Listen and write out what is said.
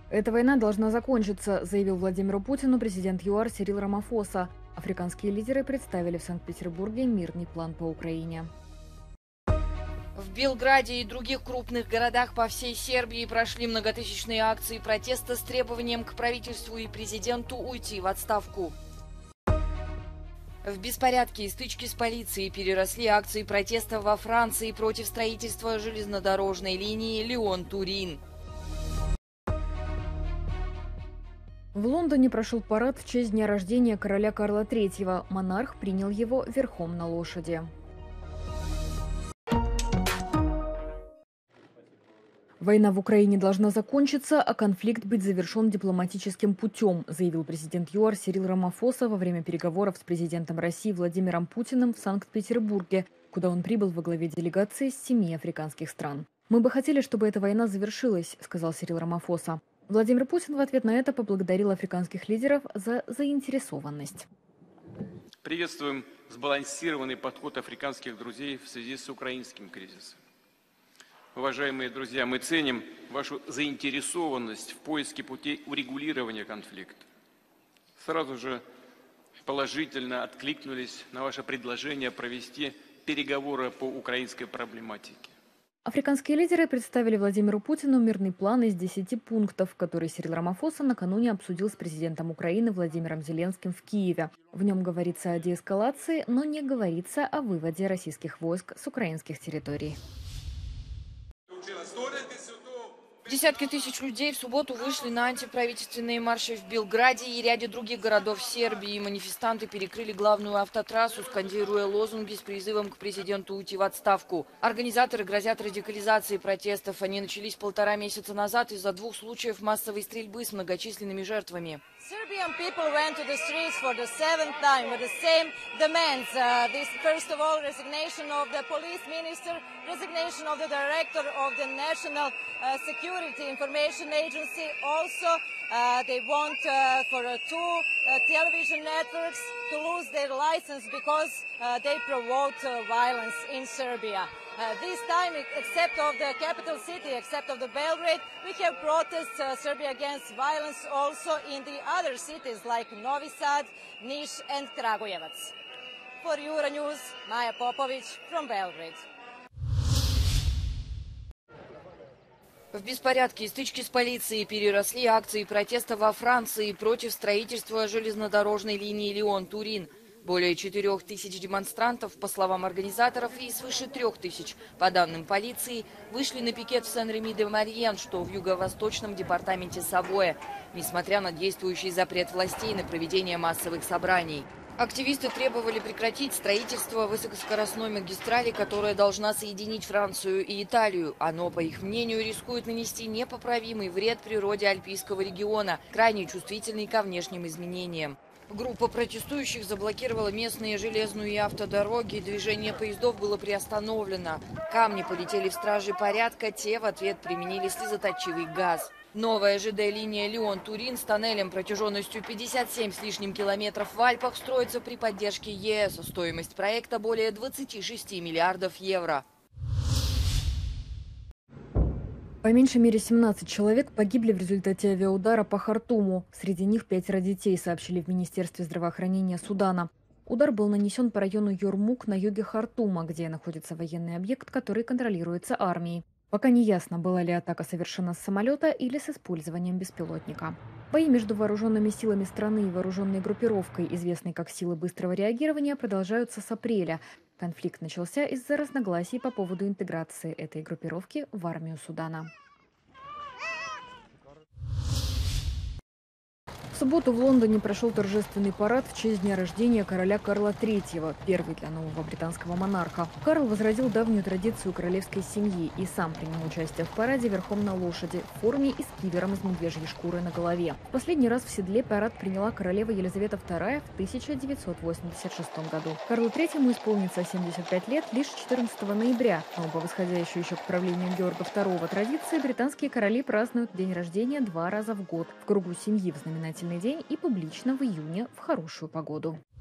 Эта война должна закончиться, заявил Владимиру Путину президент ЮАР Сирил Рамафоса. Африканские лидеры представили в Санкт-Петербурге мирный план по Украине. В Белграде и других крупных городах по всей Сербии прошли многотысячные акции протеста с требованием к правительству и президенту уйти в отставку. В беспорядке и стычки с полицией переросли акции протеста во Франции против строительства железнодорожной линии Лион-Турин. В Лондоне прошел парад в честь дня рождения короля Карла III. Монарх принял его верхом на лошади. Война в Украине должна закончиться, а конфликт быть завершен дипломатическим путем, заявил президент ЮАР Сирил Рамафоса во время переговоров с президентом России Владимиром Путиным в Санкт-Петербурге, куда он прибыл во главе делегации с 7 африканских стран. «Мы бы хотели, чтобы эта война завершилась», – сказал Сирил Рамафоса. Владимир Путин в ответ на это поблагодарил африканских лидеров за заинтересованность. Приветствуем сбалансированный подход африканских друзей в связи с украинским кризисом. Уважаемые друзья, мы ценим вашу заинтересованность в поиске путей урегулирования конфликта. Сразу же положительно откликнулись на ваше предложение провести переговоры по украинской проблематике. Африканские лидеры представили Владимиру Путину мирный план из 10 пунктов, который Сирил Рамафоса накануне обсудил с президентом Украины Владимиром Зеленским в Киеве. В нем говорится о деэскалации, но не говорится о выводе российских войск с украинских территорий. Десятки тысяч людей в субботу вышли на антиправительственные марши в Белграде и ряде других городов Сербии. Манифестанты перекрыли главную автотрассу, скандируя лозунги с призывом к президенту уйти в отставку. Организаторы грозят радикализацией протестов. Они начались 1,5 месяца назад из-за 2 случаев массовой стрельбы с многочисленными жертвами. Serbian people went to the streets for the 7th time with the same demands. First of all, resignation of the police minister, resignation of the director of the National Security Information Agency. Also, they want for 2 television networks to lose their license because they promote violence in Serbia. This time, except of the capital city, except of the Belgrade, we have protests Serbia against violence also in the other cities like Novi Sad, Niš and Kragujevac. For Euronews, Maja Popović from Belgrade. В беспорядке и стычки с полицией переросли акции протеста во Франции против строительства железнодорожной линии Лион-Турин. Более 4000 демонстрантов, по словам организаторов, и свыше 3000, по данным полиции, вышли на пикет в Сен-Реми-де-Марьен, что в юго-восточном департаменте Савоя, несмотря на действующий запрет властей на проведение массовых собраний. Активисты требовали прекратить строительство высокоскоростной магистрали, которая должна соединить Францию и Италию. Оно, по их мнению, рискует нанести непоправимый вред природе Альпийского региона, крайне чувствительный ко внешним изменениям. Группа протестующих заблокировала местные железные и автодороги, движение поездов было приостановлено. Камни полетели в стражи порядка, те в ответ применили слезоточивый газ. Новая ЖД-линия Лион-Турин с тоннелем протяженностью 57 с лишним километров в Альпах строится при поддержке ЕС. Стоимость проекта более 26 миллиардов евро. По меньшей мере 17 человек погибли в результате авиаудара по Хартуму. Среди них 5 детей, сообщили в Министерстве здравоохранения Судана. Удар был нанесен по району Йормук на юге Хартума, где находится военный объект, который контролируется армией. Пока не ясно, была ли атака совершена с самолета или с использованием беспилотника. Бои между вооруженными силами страны и вооруженной группировкой, известной как «Силы быстрого реагирования», продолжаются с апреля. Конфликт начался из-за разногласий по поводу интеграции этой группировки в армию Судана. В субботу в Лондоне прошел торжественный парад в честь дня рождения короля Карла III, первый для нового британского монарха. Карл возродил давнюю традицию королевской семьи и сам принял участие в параде верхом на лошади, в форме и с кивером из медвежьей шкуры на голове. В последний раз в седле парад приняла королева Елизавета II в 1986 году. Карлу III исполнится 75 лет лишь 14 ноября, но по восходящей еще к правлению Георга II традиции британские короли празднуют день рождения 2 раза в год в кругу семьи в знаменательный день и публично в июне в хорошую погоду.